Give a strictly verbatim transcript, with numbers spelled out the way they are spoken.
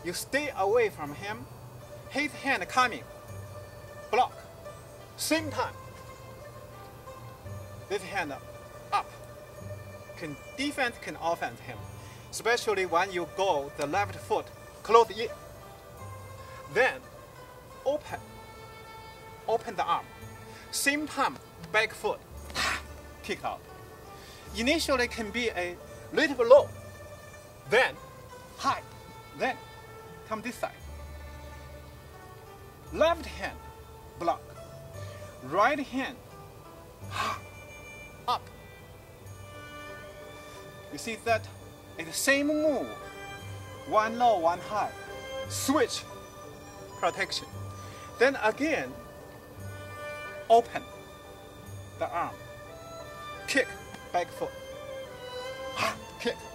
You stay away from him. His hand coming. Block. Same time. This hand up. Can defend, can offend him. Especially when you go the left foot close in. Then open. Open the arm. Same time, back foot. Kick out. Initially can be a little bit low. Then high. Then come this side. Left hand block. Right hand up. You see that it's the same move. One low, one high. Switch. Protection. Then again, open the arm. Kick, back foot. Kick.